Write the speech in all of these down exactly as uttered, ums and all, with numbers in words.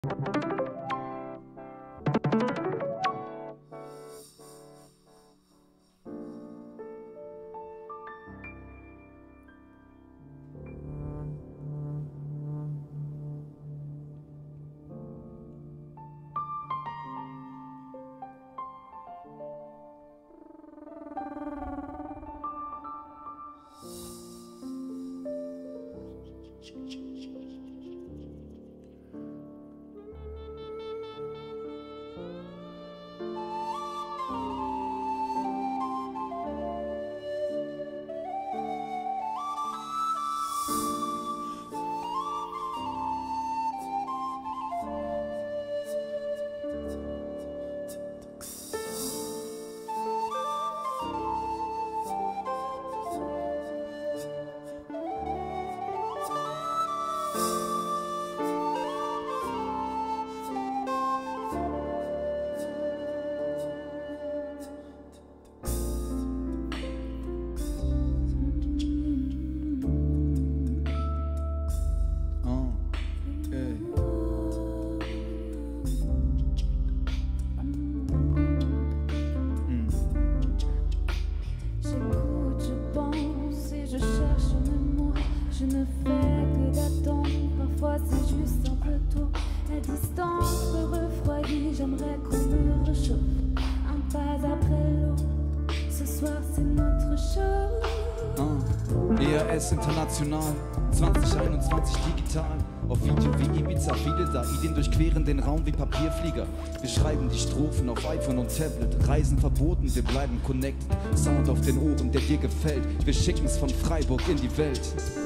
International, zwanzig einundzwanzig digital, auf Video wie Ibiza, viele da, Ideen durchqueren den Raum wie Papierflieger. Wir schreiben die Strophen auf iPhone und Tablet, Reisen verboten, wir bleiben connected. Sound auf den Ohren, der dir gefällt, wir schicken's von Freiburg in die Welt.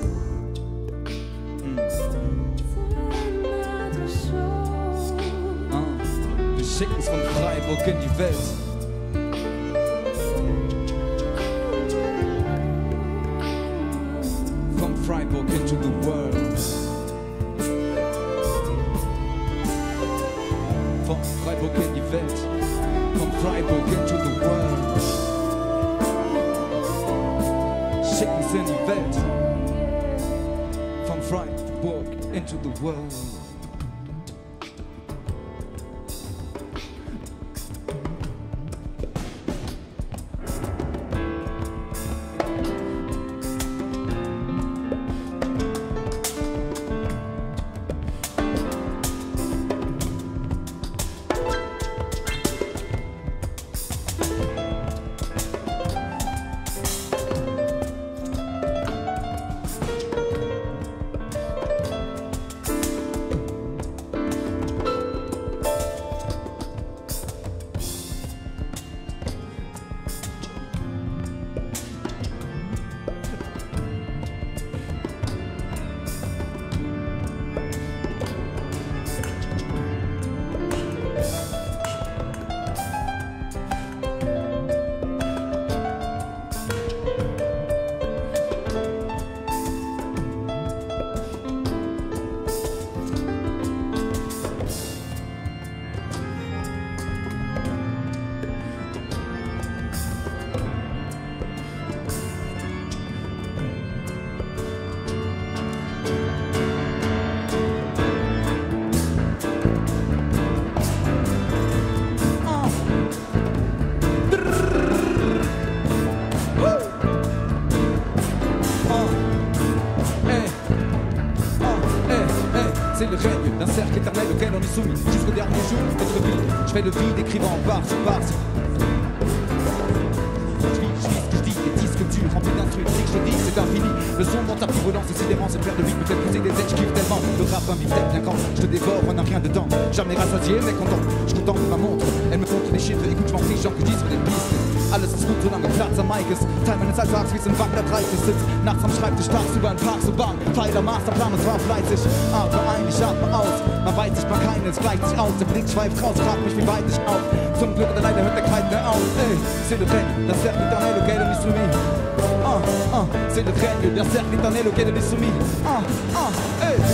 Mm. Ah, wir schicken's von Freiburg in die Welt. Freiburg into the world. Von Freiburg in die Welt. Von Freiburg into the world. Schicken's in die Welt. Von Freiburg into the world. D'un cercle éternel auquel on est soumis jusqu'au dernier jour de notre vie. Je fais le vide écrivant par sur par sur. Je vis, je vis ce que je dis, des disques durs remplis d'instruits. Si je te dis c'est infini, le son monte à plus relance, décidément c'est faire de vie. Peut-être que c'est des aides, je kiffe tellement. Le rap invite bien quand je te dévore, on n'a rien dedans. Jamais rassasié mais content, je contemple ma montre. Elle me compte les chiffres, écoute je m'en fiche, j'en que je dis sur des pistes. Alles ist gut, solange Platz am Mic ist. Teil meines Alltags wie es im Wanderkreis sitzt. Nachts am Schreibtisch, tagsüber im Park so Bahn. Pfeiler, Masterplan und zwar fleißig. Aber eigentlich atme aus. Man weiß sich mal keines, gleicht sich aus. Der Blick schweift raus, fragt mich wie weit ich auf. Zum Glück oder leider hört der Kreis mehr auf. Ey, c'est le règne, la cercle éternelle auquel on est soumis. Ah, ah, c'est le règne, la cercle éternelle auquel on est soumis. Ah, ah, ey.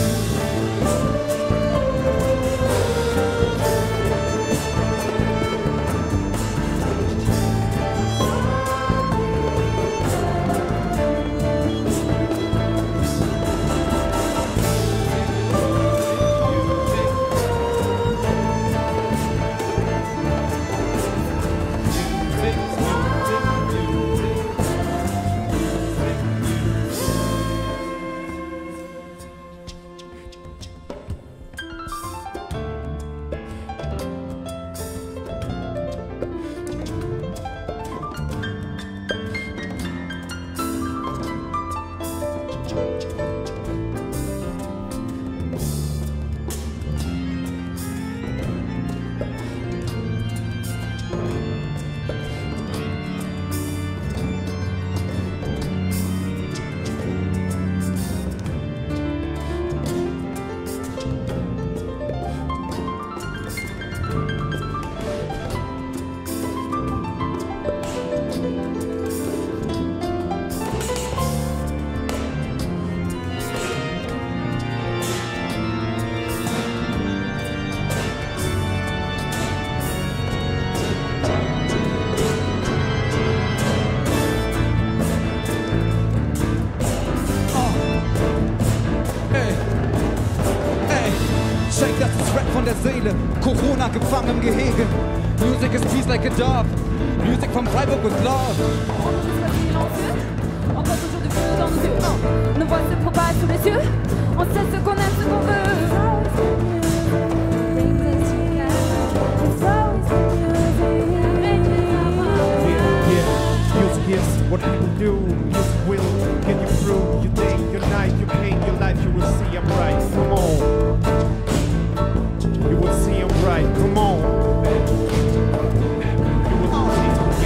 das ist Rap von der Seele, Corona gefangen im Gehege. Music is peace like a dove, music from Freiburg with love. On voit toujours du feu dans nos yeux. Nos voix se propagent sous les yeux. On sait ce qu'on aime, ce qu'on veut. Music is what people do. Music will get you through your day, your night, your pain, your life. You will see I'm right. Come on. You will see I'm right. Come on. You will see I'm right.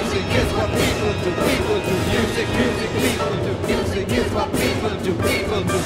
People do, music is what people do, music is what people do, people do.